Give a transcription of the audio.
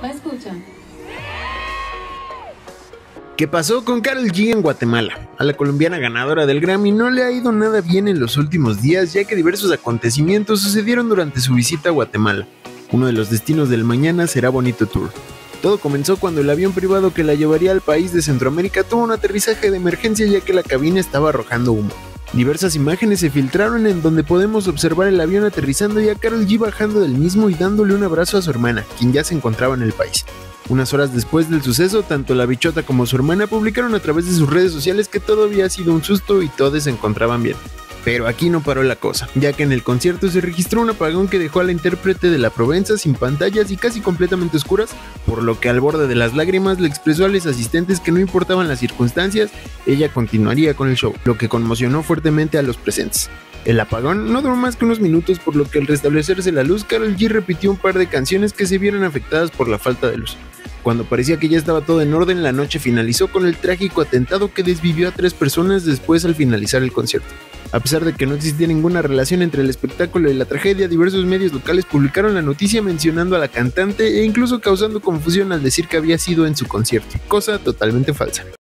La escucha. ¿Qué pasó con Karol G en Guatemala? A la colombiana ganadora del Grammy no le ha ido nada bien en los últimos días, ya que diversos acontecimientos sucedieron durante su visita a Guatemala. Uno de los destinos del mañana será Bonito Tour. Todo comenzó cuando el avión privado que la llevaría al país de Centroamérica tuvo un aterrizaje de emergencia, ya que la cabina estaba arrojando humo. Diversas imágenes se filtraron en donde podemos observar el avión aterrizando y a Karol G bajando del mismo y dándole un abrazo a su hermana, quien ya se encontraba en el país. Unas horas después del suceso, tanto la bichota como su hermana publicaron a través de sus redes sociales que todo había sido un susto y todos se encontraban bien. Pero aquí no paró la cosa, ya que en el concierto se registró un apagón que dejó a la intérprete de la Provenza sin pantallas y casi completamente oscuras, por lo que al borde de las lágrimas le expresó a los asistentes que no importaban las circunstancias, ella continuaría con el show, lo que conmocionó fuertemente a los presentes. El apagón no duró más que unos minutos, por lo que al restablecerse la luz, Karol G repitió un par de canciones que se vieron afectadas por la falta de luz. Cuando parecía que ya estaba todo en orden, la noche finalizó con el trágico atentado que desvivió a 3 personas después al finalizar el concierto. A pesar de que no existía ninguna relación entre el espectáculo y la tragedia, diversos medios locales publicaron la noticia mencionando a la cantante e incluso causando confusión al decir que había sido en su concierto, cosa totalmente falsa.